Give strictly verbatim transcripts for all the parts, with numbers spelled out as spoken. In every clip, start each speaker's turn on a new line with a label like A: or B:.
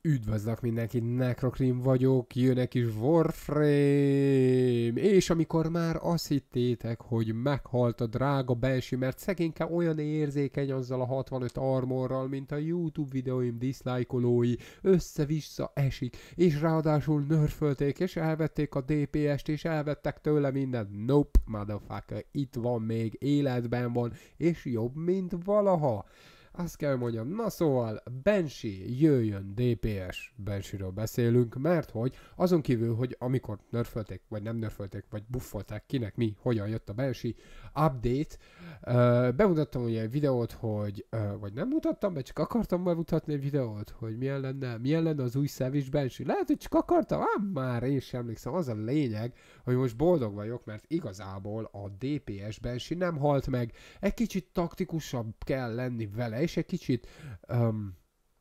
A: Üdvözlök mindenkit, Necrokrim vagyok, jön egy kis Warframe, és amikor már azt hittétek, hogy meghalt a drága Banshee, mert szegényke olyan érzékeny azzal a hatvanöt armorral, mint a YouTube videóim diszlájkolói, össze-vissza esik, és ráadásul nerfölték, és elvették a dé pé est, és elvettek tőle mindent. Nope, motherfucker, itt van még, életben van, és jobb, mint valaha. Azt kell mondjam, na szóval, Banshee, jöjjön, dé pé es Banshee-ről beszélünk, mert hogy azon kívül, hogy amikor nerfölték, vagy nem nerfölték, vagy buffolták, kinek mi, hogyan jött a Banshee update, uh, bemutattam ugye egy videót, hogy, uh, vagy nem mutattam be, csak akartam bemutatni egy videót, hogy milyen lenne, milyen lenne az új Savage Banshee. Lehet, hogy csak akartam, ám már én sem emlékszem, az a lényeg, hogy most boldog vagyok, mert igazából a dé pé es Banshee nem halt meg, egy kicsit taktikusabb kell lenni vele, és egy kicsit, um,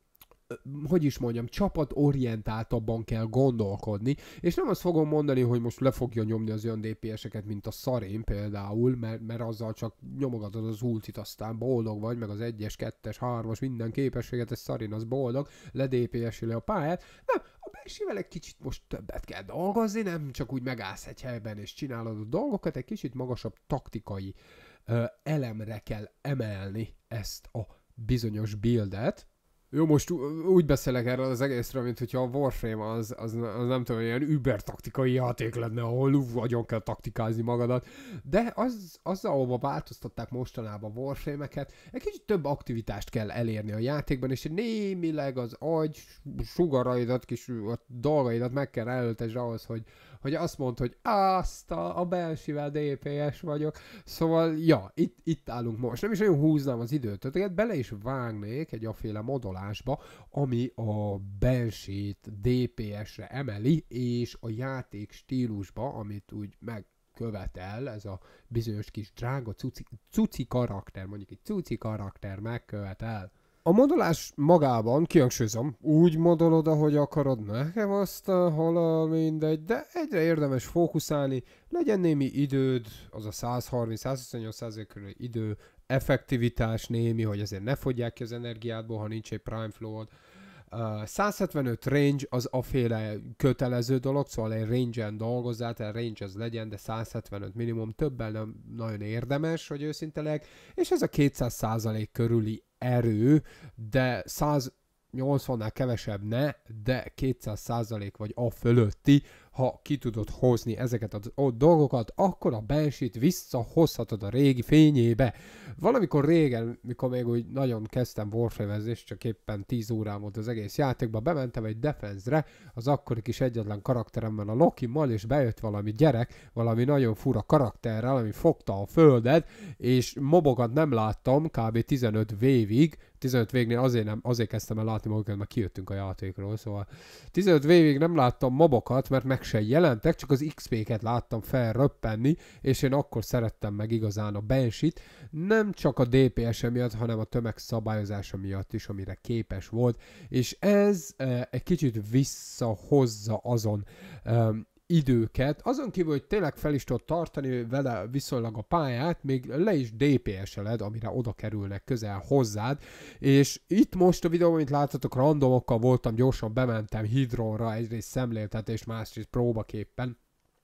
A: hogy is mondjam, csapatorientáltabban kell gondolkodni, és nem azt fogom mondani, hogy most le fogja nyomni az olyan dé pé eseket, mint a szarén például, mert, mert azzal csak nyomogatod az ultit, aztán boldog vagy, meg az egyes, kettes, hármas, minden képességet, ez szarén az boldog, le dé pé es-i le a pályát. Nem, a Banshee-vel egy kicsit most többet kell dolgozni, nem csak úgy megállsz egy helyben és csinálod a dolgokat, egy kicsit magasabb taktikai uh, elemre kell emelni ezt a bizonyos buildet. Jó, most úgy beszélek erről az egészről, mint hogyha a Warframe az, az, az nem tudom, ilyen über taktikai játék lenne, ahol ú, nagyon kell taktikázni magadat, de az, az ahova változtatták mostanában a Warframe-eket, egy kicsit több aktivitást kell elérni a játékban, és némileg az agy sugaraidat, kis dolgaidat meg kell elöltesd ahhoz, hogy, hogy azt mondd, hogy azt a, a Banshee-vel dé pé es vagyok. Szóval, ja, itt, itt állunk most. Nem is nagyon húznám az időt, tehát bele is vágnék egy aféle modolásba, ami a Banshee-t dé pé es-re emeli, és a játék stílusba, amit úgy megkövetel, ez a bizonyos kis drága cuci, cuci karakter, mondjuk egy cuci karakter megkövetel. A modolás magában, kihangsúlyozom, úgy modolod, ahogy akarod, nekem azt halál mindegy, de egyre érdemes fókuszálni, legyen némi időd, az a száz harminc száz huszonnyolc százalék körül idő, effektivitás némi, hogy azért ne fogyják ki az energiádból, ha nincs egy prime flow-od. Uh, száz hetvenöt range az aféle kötelező dolog, szóval egy range-en dolgozzál, tehát range az legyen, de száz hetvenöt minimum, többen nem nagyon érdemes, hogy őszinteleg, és ez a kétszáz százalék körüli erő, de száz nyolcvannál kevesebb ne, de kétszáz százalék vagy a fölötti, ha ki tudod hozni ezeket a dolgokat, akkor a Banshee-t visszahozhatod a régi fényébe. Valamikor régen, mikor még úgy nagyon kezdtem Warframe-ezni, és csak éppen tíz órám volt az egész játékban, bementem egy defense-re, az akkori kis egyetlen karakteremmel, a Lokimmal, és bejött valami gyerek, valami nagyon fura karakterrel, ami fogta a földet, és mobokat nem láttam kb. tizenöt végig, tizenöt végnél azért, nem, azért kezdtem el látni magukat, mert kijöttünk a játékról, szóval tizenöt végig nem láttam mobokat, mert meg se jelentek, csak az iksz pé-ket láttam felröppenni, és én akkor szerettem meg igazán a Banshee-t, nem csak a dé pé es-e miatt, hanem a tömegszabályozása miatt is, amire képes volt, és ez e, egy kicsit visszahozza azon e, időket, azon kívül, hogy tényleg fel is tudod tartani vele viszonylag a pályát, még le is dé pé es-eled, amire oda kerülnek közel hozzád, és itt most a videóban, amit láttatok, randomokkal voltam, gyorsan bementem Hidronra, egyrészt szemléltetés, másrészt próbaképpen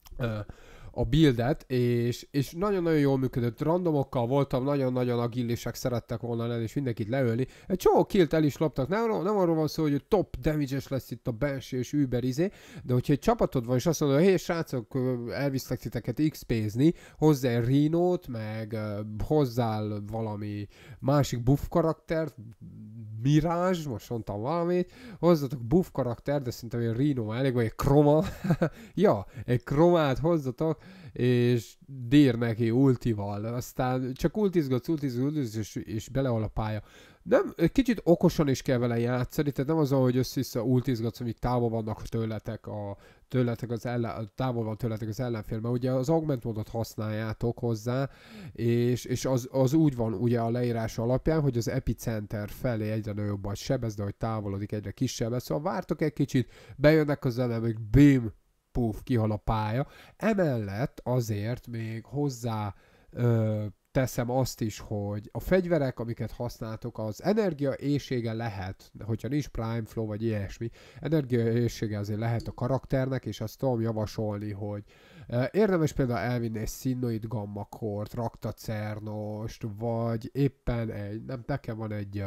A: a buildet, és, és nagyon-nagyon jól működött. Randomokkal voltam, nagyon-nagyon agillisek szerettek volna lenni, és mindenkit leölni. Egy csomó killt el is loptak. Nem, nem arról van szó, hogy top damage-es lesz itt a Banshee és Uber izé, de hogyha egy csapatod van, és azt mondod, hogy hé srácok, elviszlek titeket iksz pé-zni, hozzá egy Rhino-t, meg hozzál valami másik buff karaktert, Mirage, most mondtam valamit, hozzatok buff karakter, de szerintem egy Rhino elég, vagy egy Chroma, ja, egy Chromát hozzatok, és dír neki ultival, aztán csak ultizgatsz, ultizgatsz, ultizgatsz, és, és belehol a pálya. Nem, kicsit okosan is kell vele játszani, tehát nem az, hogy össze-vissza ultizgatsz, amíg távol vannak tőletek, a, tőletek az ellen, távol van tőletek az ellenfél, mert ugye az augment módot használjátok hozzá, és, és az, az úgy van ugye a leírás alapján, hogy az epicenter felé egyre nagyobb a sebez, de hogy távolodik egyre kisebb, szóval vártok egy kicsit, bejönnek az elemek, bim, puf, kihal a pálya. Emellett azért még hozzá ö, teszem azt is, hogy a fegyverek, amiket használtok, az energia éhsége lehet, hogyha nincs Prime Flow vagy ilyesmi, energia éhsége azért lehet a karakternek, és azt tudom javasolni, hogy érdemes például elvinni egy Sinnoid Gammakort, Raktacernost, vagy éppen egy, nem, nekem van egy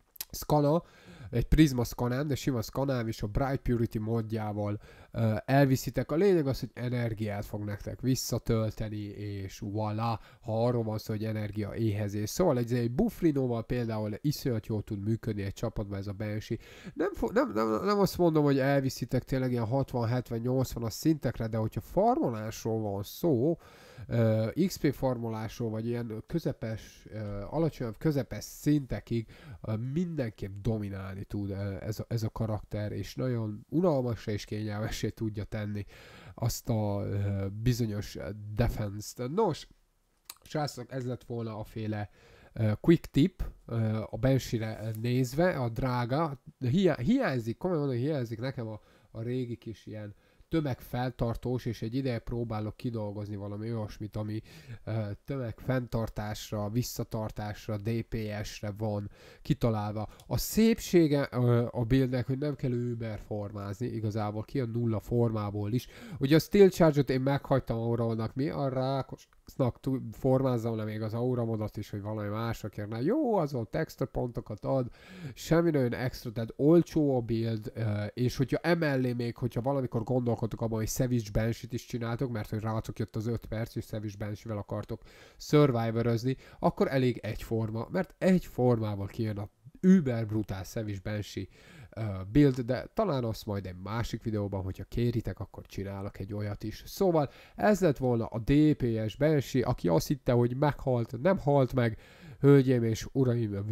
A: Skana, egy Prisma Scanán, de sima Scanán is a Bright Purity módjával uh, elviszitek. A lényeg az, hogy energiát fog nektek visszatölteni, és voilà, ha arról van szó, hogy energia éhezés. Szóval egy, egy Bufflinóval például iszonyat jól tud működni egy csapatban ez a Banshee. Nem, nem, nem, nem azt mondom, hogy elviszitek tényleg ilyen hatvan hetven nyolcvanas szintekre, de hogyha farmolásról van szó, uh, iksz pé farmolásról, vagy ilyen közepes, uh, alacsonyabb közepes szintekig uh, mindenképp dominálni tud ez a, ez a karakter, és nagyon unalmasra és kényelmessé tudja tenni azt a uh, bizonyos defense-t. Nos, srácok, ez lett volna a féle uh, quick tip uh, a Banshee-re nézve, a drága. Hiá- hiányzik, komolyan mondom, hiányzik nekem a, a régi kis ilyen tömegfeltartós, és egy ideje próbálok kidolgozni valami olyasmit, ami uh, tömegfenntartásra, visszatartásra, dé pé es-re van kitalálva. A szépsége uh, a buildnek, hogy nem kell über formázni, igazából ki a nulla formából is. Ugye a Steel Charge-ot én meghagytam Auralnak, mi a rákosnak formázzam le még az Aura modot is, hogy valami másra kérne. Jó, azon texture pontokat ad, semmi nagyon extra, tehát olcsó a build, uh, és hogyha emellé még, hogyha valamikor gondolkodtok abban, hogy Savage Banshee-t is csináltok, mert hogy rátok jött az öt perc, és Savage Banshee-vel akartok survivorozni, akkor elég egyforma, mert egy formával kijön a über brutál Savage Banshee uh, build, de talán azt majd egy másik videóban, hogyha kéritek, akkor csinálok egy olyat is. Szóval ez lett volna a dé pé es Banshee, aki azt hitte, hogy meghalt, nem halt meg, hölgyeim és uraim,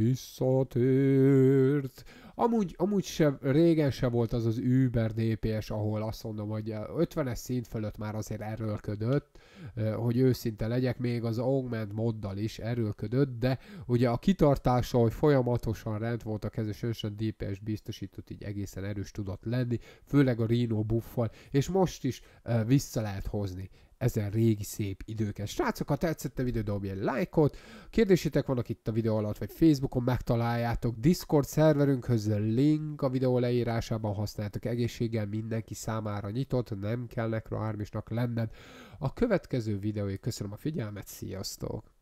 A: visszatért. Amúgy, amúgy se, régen se volt az az über dé pé es, ahol azt mondom, hogy ötvenes szint fölött már azért erőlködött, hogy őszinte legyek, még az Augment moddal is erőlködött, de ugye a kitartása, hogy folyamatosan rend volt a kezes önsen dé pé es biztosított, így egészen erős tudott lenni, főleg a Rhino buffal, és most is uh, vissza lehet hozni ezen régi szép időket. Srácok, ha tetszett a videó, dobj egy lájkot, kérdésétek vannak itt a videó alatt, vagy Facebookon megtaláljátok, Discord szerverünkhöz link a videó leírásában, használjátok, egészséggel mindenki számára nyitott, nem kell nekroármisnak lenned. A következő videóig köszönöm a figyelmet, sziasztok!